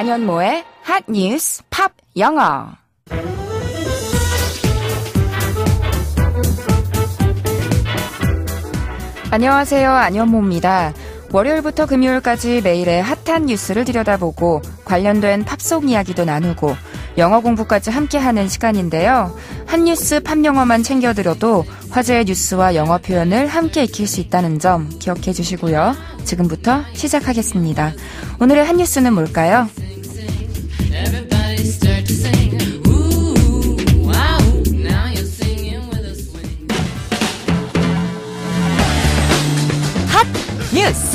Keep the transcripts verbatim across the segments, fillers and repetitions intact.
안현모의 핫 뉴스 팝 영어. 안녕하세요. 안현모입니다. 월요일부터 금요일까지 매일의 핫한 뉴스를 들여다보고 관련된 팝송 이야기도 나누고 영어 공부까지 함께하는 시간인데요. 한 뉴스 팝 영어만 챙겨드려도 화제의 뉴스와 영어 표현을 함께 익힐 수 있다는 점 기억해 주시고요. 지금부터 시작하겠습니다. 오늘의 한 뉴스는 뭘까요? 핫 뉴스!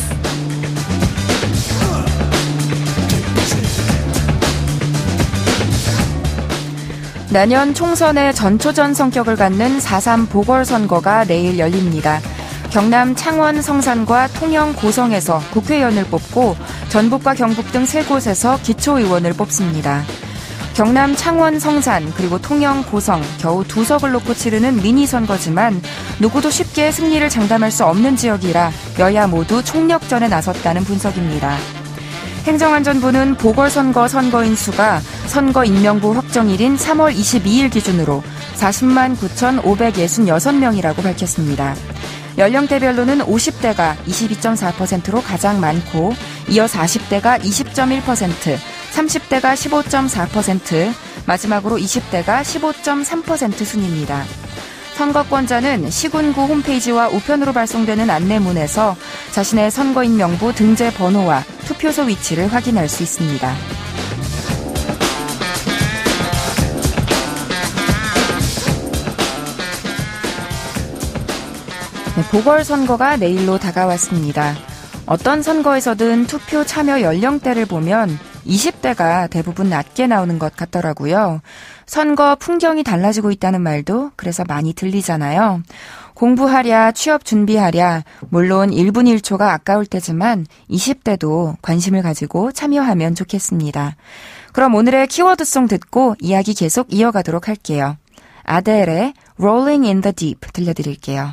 내년 총선의 전초전 성격을 갖는 사 삼 보궐선거가 내일 열립니다. 경남 창원 성산과 통영 고성에서 국회의원을 뽑고 전북과 경북 등 세 곳에서 기초의원을 뽑습니다. 경남 창원 성산 그리고 통영 고성 겨우 두 석을 놓고 치르는 미니선거지만 누구도 쉽게 승리를 장담할 수 없는 지역이라 여야 모두 총력전에 나섰다는 분석입니다. 행정안전부는 보궐선거 선거인 수가 선거인명부 확정일인 삼월 이십이일 기준으로 사십만 구천오백육십육 명이라고 밝혔습니다. 연령대별로는 오십 대가 이십이 점 사 퍼센트로 가장 많고 이어 사십 대가 이십 점 일 퍼센트, 삼십 대가 십오 점 사 퍼센트, 마지막으로 이십 대가 십오 점 삼 퍼센트 순입니다. 선거권자는 시군구 홈페이지와 우편으로 발송되는 안내문에서 자신의 선거인 명부 등재 번호와 투표소 위치를 확인할 수 있습니다. 네, 보궐선거가 내일로 다가왔습니다. 어떤 선거에서든 투표 참여 연령대를 보면 이십 대가 대부분 낮게 나오는 것 같더라고요. 선거 풍경이 달라지고 있다는 말도 그래서 많이 들리잖아요. 공부하랴, 취업 준비하랴, 물론 일 분 일 초가 아까울 때지만 이십 대도 관심을 가지고 참여하면 좋겠습니다. 그럼 오늘의 키워드송 듣고 이야기 계속 이어가도록 할게요. 아델의 Rolling in the Deep 들려드릴게요.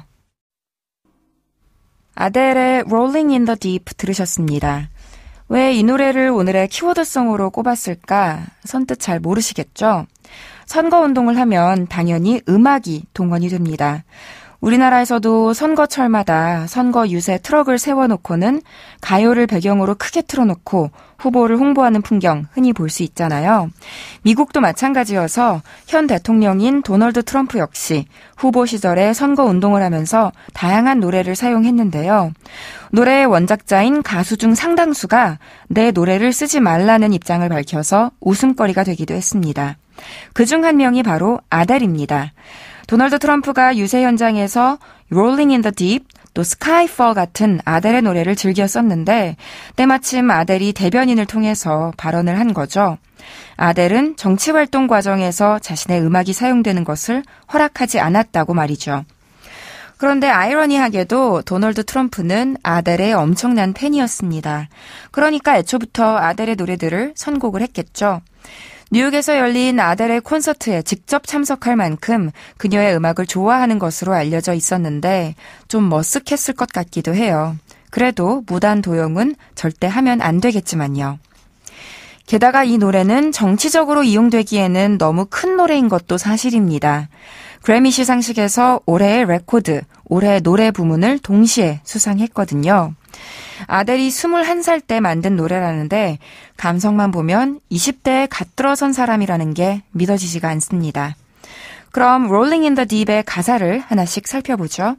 아델의 Rolling in the Deep 들으셨습니다. 왜 이 노래를 오늘의 키워드송으로 꼽았을까? 선뜻 잘 모르시겠죠? 선거운동을 하면 당연히 음악이 동원이 됩니다. 우리나라에서도 선거철마다 선거 유세 트럭을 세워놓고는 가요를 배경으로 크게 틀어놓고 후보를 홍보하는 풍경 흔히 볼 수 있잖아요. 미국도 마찬가지여서 현 대통령인 도널드 트럼프 역시 후보 시절에 선거운동을 하면서 다양한 노래를 사용했는데요. 노래의 원작자인 가수 중 상당수가 내 노래를 쓰지 말라는 입장을 밝혀서 웃음거리가 되기도 했습니다. 그중 한 명이 바로 아델입니다. 도널드 트럼프가 유세 현장에서 Rolling in the Deep, 또 Skyfall 같은 아델의 노래를 즐겨 썼는데 때마침 아델이 대변인을 통해서 발언을 한 거죠. 아델은 정치활동 과정에서 자신의 음악이 사용되는 것을 허락하지 않았다고 말이죠. 그런데 아이러니하게도 도널드 트럼프는 아델의 엄청난 팬이었습니다. 그러니까 애초부터 아델의 노래들을 선곡을 했겠죠. 뉴욕에서 열린 아델의 콘서트에 직접 참석할 만큼 그녀의 음악을 좋아하는 것으로 알려져 있었는데 좀 머쓱했을 것 같기도 해요. 그래도 무단 도용은 절대 하면 안 되겠지만요. 게다가 이 노래는 정치적으로 이용되기에는 너무 큰 노래인 것도 사실입니다. 그래미 시상식에서 올해의 레코드, 올해의 노래 부문을 동시에 수상했거든요. 아델이 스물한 살 때 만든 노래라는데 감성만 보면 이십 대에 갓 들어선 사람이라는 게 믿어지지가 않습니다. 그럼 Rolling in the Deep의 가사를 하나씩 살펴보죠.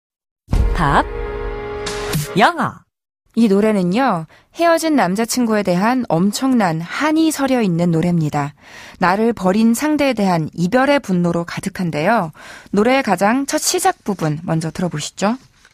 팝 영어. 이 노래는요, 헤어진 남자친구에 대한 엄청난 한이 서려 있는 노래입니다. 나를 버린 상대에 대한 이별의 분노로 가득한데요. 노래의 가장 첫 시작 부분 먼저 들어보시죠.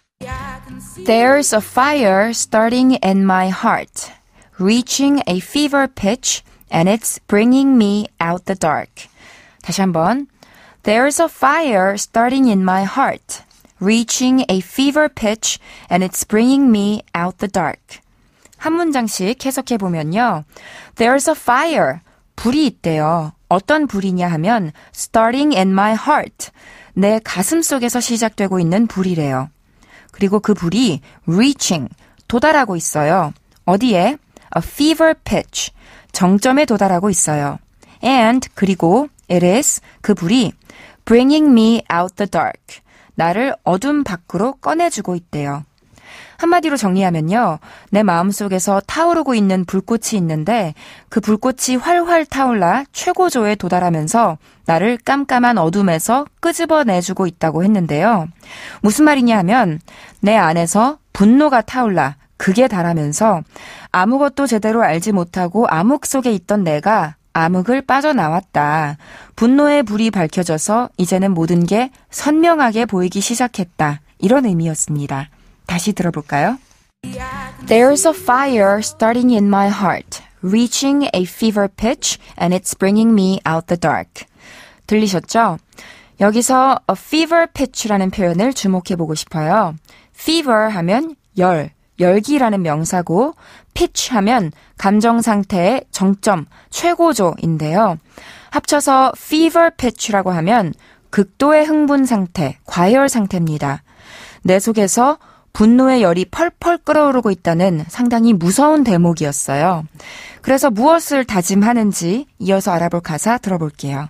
There's a fire starting in my heart, reaching a fever pitch, and it's bringing me out the dark. 다시 한번. There's a fire starting in my heart, reaching a fever pitch, and it's bringing me out the dark. 한 문장씩 해석해보면요. There's a fire, 불이 있대요. 어떤 불이냐 하면 starting in my heart, 내 가슴 속에서 시작되고 있는 불이래요. 그리고 그 불이 reaching, 도달하고 있어요. 어디에? A fever pitch, 정점에 도달하고 있어요. And 그리고 it is 그 불이 bringing me out the dark 나를 어둠 밖으로 꺼내주고 있대요. 한마디로 정리하면요. 내 마음속에서 타오르고 있는 불꽃이 있는데 그 불꽃이 활활 타올라 최고조에 도달하면서 나를 깜깜한 어둠에서 끄집어내주고 있다고 했는데요. 무슨 말이냐 하면 내 안에서 분노가 타올라 극에 달하면서 아무것도 제대로 알지 못하고 암흑 속에 있던 내가 암흑을 빠져나왔다. 분노의 불이 밝혀져서 이제는 모든 게 선명하게 보이기 시작했다. 이런 의미였습니다. 다시 들어볼까요? There's a fire starting in my heart, reaching a fever pitch, and it's bringing me out the dark. 들리셨죠? 여기서 a fever pitch라는 표현을 주목해보고 싶어요. fever 하면 열, 열기라는 명사고 pitch 하면 감정 상태의 정점, 최고조인데요. 합쳐서 fever pitch라고 하면 극도의 흥분 상태, 과열 상태입니다. 내 속에서 분노의 열이 펄펄 끓어오르고 있다는 상당히 무서운 대목이었어요. 그래서 무엇을 다짐하는지 이어서 알아볼 가사 들어볼게요.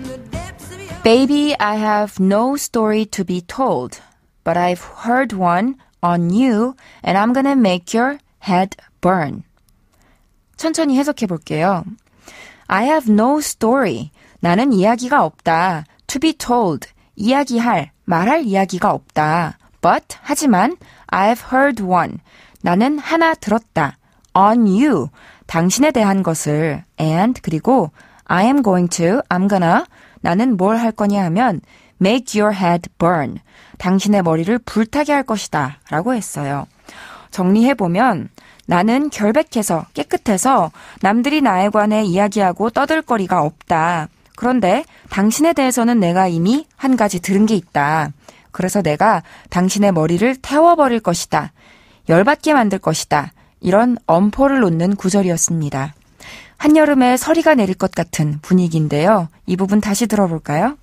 Baby, I have no story to be told, but I've heard one on you, and I'm gonna make your head burn. 천천히 해석해 볼게요. I have no story. 나는 이야기가 없다. To be told. 이야기할, 말할 이야기가 없다. But, 하지만, I've heard one. 나는 하나 들었다. On you. 당신에 대한 것을. And, 그리고, I am going to, I'm gonna. 나는 뭘 할 거냐 하면, make your head burn. 당신의 머리를 불타게 할 것이다. 라고 했어요. 정리해보면, 나는 결백해서, 깨끗해서, 남들이 나에 관해 이야기하고 떠들거리가 없다. 그런데, 당신에 대해서는 내가 이미 한 가지 들은 게 있다. 그래서 내가 당신의 머리를 태워버릴 것이다. 열받게 만들 것이다. 이런 엄포를 놓는 구절이었습니다. 한여름에 서리가 내릴 것 같은 분위기인데요. 이 부분 다시 들어볼까요?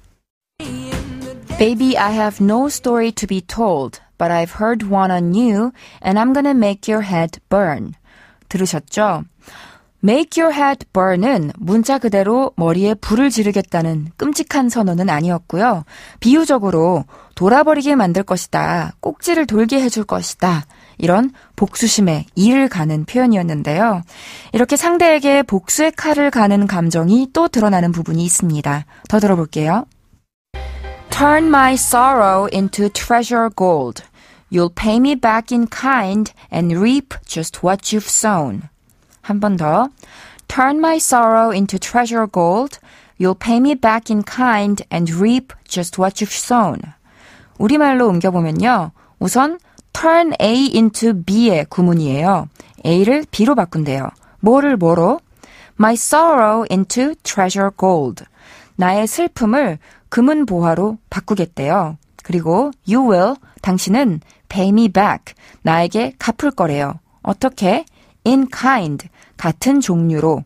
Baby, I have no story to be told, but I've heard one on you, and I'm gonna make your head burn. 들으셨죠? Make your head burn은 문자 그대로 머리에 불을 지르겠다는 끔찍한 선언은 아니었고요. 비유적으로 돌아버리게 만들 것이다. 꼭지를 돌게 해줄 것이다. 이런 복수심에 이를 가는 표현이었는데요. 이렇게 상대에게 복수의 칼을 가는 감정이 또 드러나는 부분이 있습니다. 더 들어볼게요. Turn my sorrow into treasure gold. You'll pay me back in kind and reap just what you've sown. 한 번 더. Turn my sorrow into treasure gold. You'll pay me back in kind and reap just what you've sown. 우리말로 옮겨보면요. 우선 turn A into B의 구문이에요. A를 B로 바꾼대요. 뭐를 뭐로? My sorrow into treasure gold. 나의 슬픔을 금은 보화로 바꾸겠대요. 그리고 you will, 당신은 pay me back. 나에게 갚을 거래요. 어떻게? in kind, 같은 종류로.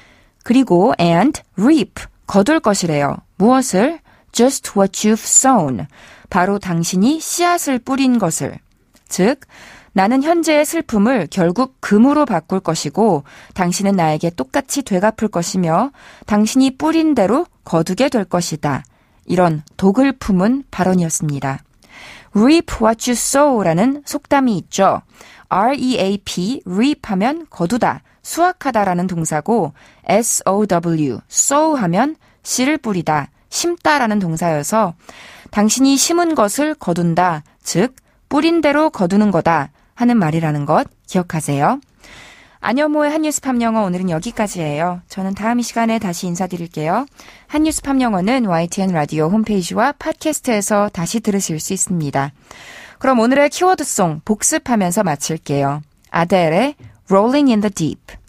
그리고 and reap, 거둘 것이래요. 무엇을? just what you've sown, 바로 당신이 씨앗을 뿌린 것을. 즉, 나는 현재의 슬픔을 결국 금으로 바꿀 것이고 당신은 나에게 똑같이 되갚을 것이며 당신이 뿌린 대로 거두게 될 것이다. 이런 독을 품은 발언이었습니다. reap what you sow라는 속담이 있죠. R-E-A-P, reap 하면 거두다, 수확하다라는 동사고 S-O-W, sow 하면 씨를 뿌리다, 심다라는 동사여서 당신이 심은 것을 거둔다, 즉 뿌린 대로 거두는 거다 하는 말이라는 것 기억하세요. 안여모의 한뉴스 팝영어 오늘은 여기까지예요. 저는 다음 이 시간에 다시 인사드릴게요. 한뉴스 팝영어는 와이티엔 라디오 홈페이지와 팟캐스트에서 다시 들으실 수 있습니다. 그럼 오늘의 키워드송 복습하면서 마칠게요. 아델의 Rolling in the Deep.